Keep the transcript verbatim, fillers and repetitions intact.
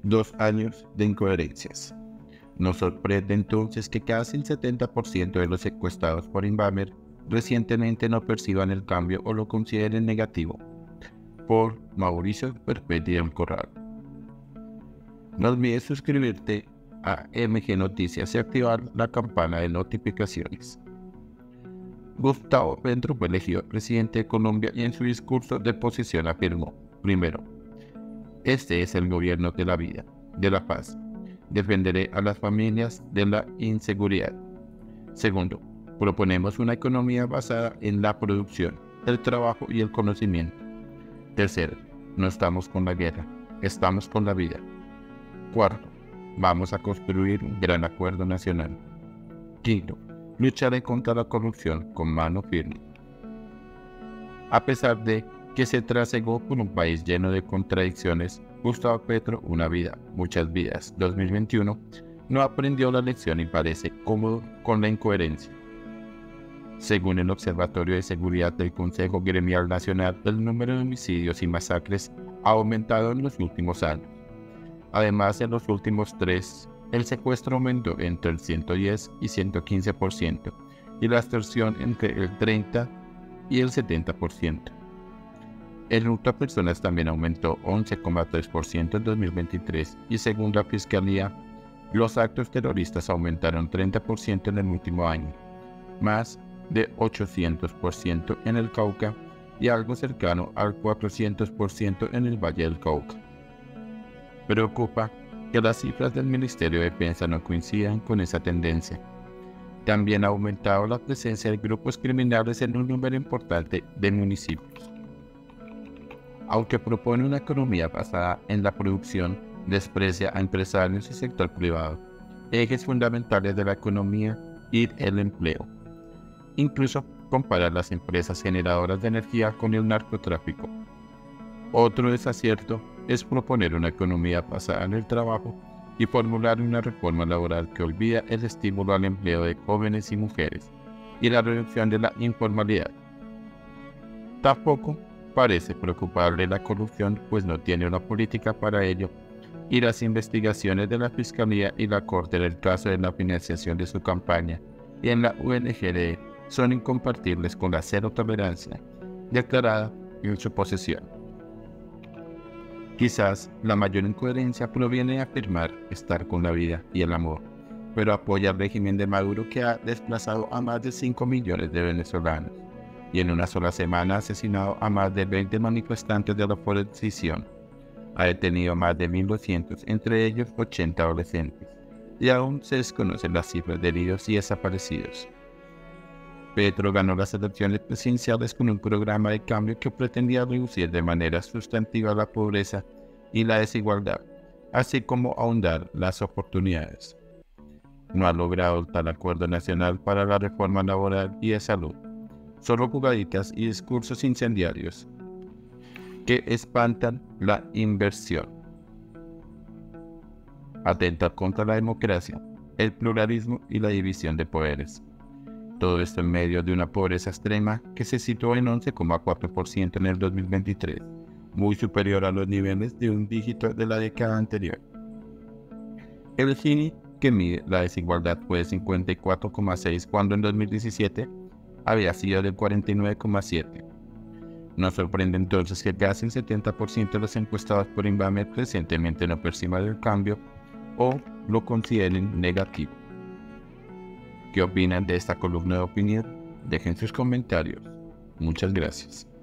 Dos años de incoherencias. Nos sorprende entonces que casi el setenta por ciento de los encuestados por Inbamer recientemente no perciban el cambio o lo consideren negativo. Por Mauricio Perpetti del Corral. No olvides suscribirte a M G Noticias y activar la campana de notificaciones. Gustavo Petro fue elegido presidente de Colombia y en su discurso de posición afirmó: primero, este es el gobierno de la vida, de la paz. Defenderé a las familias de la inseguridad. Segundo, proponemos una economía basada en la producción, el trabajo y el conocimiento. Tercero, no estamos con la guerra, estamos con la vida. Cuarto, vamos a construir un gran acuerdo nacional. Quinto, lucharé contra la corrupción con mano firme. A pesar de que se trasegó por un país lleno de contradicciones, Gustavo Petro, una vida, muchas vidas, dos mil veintiuno, no aprendió la lección y parece cómodo con la incoherencia. Según el Observatorio de Seguridad del Consejo Gremial Nacional, el número de homicidios y masacres ha aumentado en los últimos años. Además, en los últimos tres, el secuestro aumentó entre el ciento diez y ciento quince por ciento y la extorsión entre el treinta y el setenta por ciento. El hurto a personas también aumentó once coma tres por ciento en dos mil veintitrés y según la Fiscalía, los actos terroristas aumentaron treinta por ciento en el último año, más de ochocientos por ciento en el Cauca y algo cercano al cuatrocientos por ciento en el Valle del Cauca. Preocupa que las cifras del Ministerio de Defensa no coincidan con esa tendencia. También ha aumentado la presencia de grupos criminales en un número importante de municipios. Aunque propone una economía basada en la producción, desprecia a empresarios y sector privado, ejes fundamentales de la economía y el empleo. Incluso compara las empresas generadoras de energía con el narcotráfico. Otro desacierto es proponer una economía basada en el trabajo y formular una reforma laboral que olvida el estímulo al empleo de jóvenes y mujeres y la reducción de la informalidad. Tampoco parece preocuparle la corrupción, pues no tiene una política para ello, y las investigaciones de la Fiscalía y la Corte en el caso de la financiación de su campaña y en la U N G D son incompatibles con la cero tolerancia declarada en su posesión. Quizás la mayor incoherencia proviene de afirmar estar con la vida y el amor, pero apoya al régimen de Maduro que ha desplazado a más de cinco millones de venezolanos y en una sola semana ha asesinado a más de veinte manifestantes de la oposición. Ha detenido a más de mil doscientos, entre ellos ochenta adolescentes, y aún se desconocen las cifras de heridos y desaparecidos. Petro ganó las elecciones presidenciales con un programa de cambio que pretendía reducir de manera sustantiva la pobreza y la desigualdad, así como ahondar las oportunidades. No ha logrado tal acuerdo nacional para la reforma laboral y de salud, solo jugaditas y discursos incendiarios que espantan la inversión. Atenta contra la democracia, el pluralismo y la división de poderes. Todo esto en medio de una pobreza extrema que se situó en once coma cuatro por ciento en el dos mil veintitrés, muy superior a los niveles de un dígito de la década anterior. El Gini, que mide la desigualdad, fue de cincuenta y cuatro coma seis cuando en dos mil diecisiete había sido de cuarenta y nueve coma siete. Nos sorprende entonces que casi el setenta por ciento de los encuestados por Inbamer recientemente no perciban el cambio o lo consideren negativo. ¿Qué opinan de esta columna de opinión? Dejen sus comentarios. Muchas gracias.